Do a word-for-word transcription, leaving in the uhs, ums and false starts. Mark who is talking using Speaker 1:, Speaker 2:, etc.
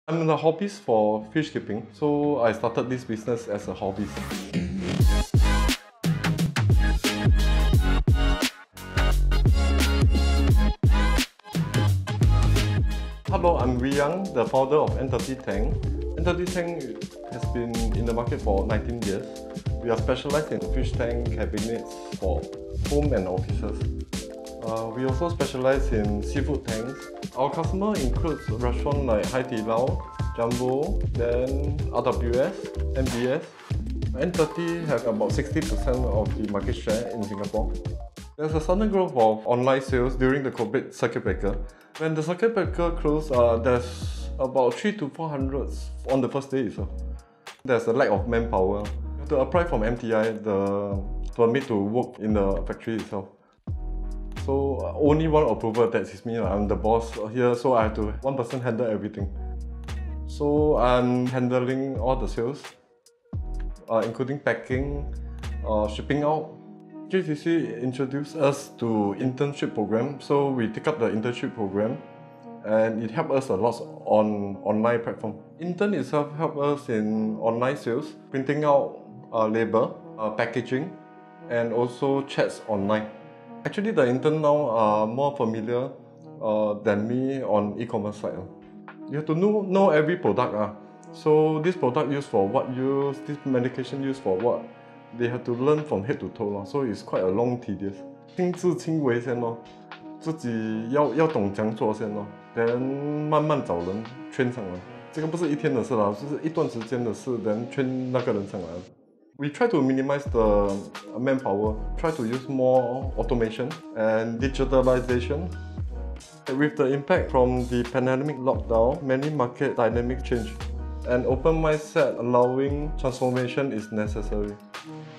Speaker 1: I'm a hobbyist for fish keeping, so I started this business as a hobbyist. Hello, I'm Wee Yang, the founder of N thirty Tank. N thirty Tank has been in the market for nineteen years. We are specialized in fish tank cabinets for home and offices. Uh, we also specialize in seafood tanks. Our customer includes restaurants like Hai Di Lao, Jumbo, then R W S, M B S. N thirty have about sixty percent of the market share in Singapore. There's a sudden growth of online sales during the COVID circuit breaker. When the circuit breaker closed, uh, there's about three to four hundred on the first day itself. There's a lack of manpower. You have to apply from M T I the permit to work in the factory itself. So uh, only one approval, that is me. I'm the boss here, so I have to one person handle everything. So I'm handling all the sales, uh, including packing, uh, shipping out. J T C introduced us to internship program, so we take up the internship program, and it helped us a lot on online platform. Intern itself helped us in online sales, printing out uh, label, uh, packaging, and also chats online. Actually, the intern now are more familiar uh, than me on e-commerce side. You have to know, know every product. Uh. So this product used for what use, this medication used for what. They have to learn from head to toe, so it's quite a long tedious. 亲力亲为先咯，自己要要懂怎样做先咯， then 慢慢找人圈上来。这个不是一天的事啦，就是一段时间的事 ，then 圈那个人上来。We try to minimize the manpower, try to use more automation and digitalization. With the impact from the pandemic lockdown, many market dynamic change. An open mindset allowing transformation is necessary.